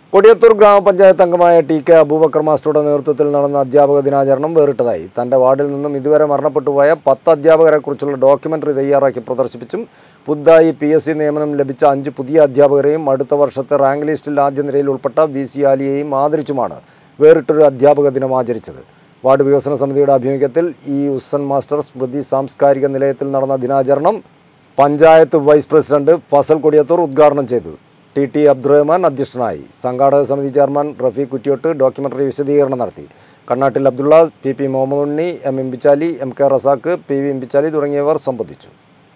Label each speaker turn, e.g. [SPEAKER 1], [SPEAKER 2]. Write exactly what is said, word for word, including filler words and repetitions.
[SPEAKER 1] കൊടിയത്തൂർ ഗ്രാമപഞ്ചായത്ത് അംഗമായ T K Abubakar മാസ്റ്ററുടെ നേതൃത്വത്തിൽ നടന്ന അധ്യാപക ദിനാചരണം വേറിട്ടതായി. തന്റെ വാർഡിൽ നിന്നും ഇതുവരെ മരണപ്പെട്ടുപോയ പത്ത് അധ്യാപകരെക്കുറിച്ചുള്ള ഡോക്യുമെന്ററി തയ്യാറാക്കി പ്രദർശിപ്പിച്ചും പുതുതായി പി എസ് സി നിയമനം ലഭിച്ച അഞ്ച് പുതിയ അധ്യാപകരെയും അടുത്ത വർഷത്തെ റാങ്ക് ലിസ്റ്റിൽ ആദ്യ നിരയിൽ ഉൾപ്പെട്ട വി സി ആലിയെയും ആദരിച്ചുമാണ് വേറിട്ടൊരു അധ്യാപക ദിനം ആചരിച്ചത്. വാർഡ് വികസന സമിതിയുടെ ആഭിമുഖ്യത്തിൽ ഇ ഹുസൈൻ മാസ്റ്റർ സ്മൃതി സാംസ്കാരിക നിലയത്തിൽ നടന്ന ദിനാചരണം പഞ്ചായത്ത് വൈസ് പ്രസിഡന്റ് ഫസൽ കൊടിയത്തൂർ ഉദ്ഘാടനം ചെയ്തു. ടി ടി അബ്ദുറഹ്മാൻ അധ്യക്ഷനായി. സംഘാടക സമിതി ചെയർമാൻ റഫീഖ് കുറ്റിയോട്ട് ഡോക്യുമെന്ററി വിശദീകരണം നടത്തി. Kannattil Abdulla, P P Muhammad Unni, M Imbichali, M K Razak, P V Imbichali തുടങ്ങിയവർ സംബന്ധിച്ചു.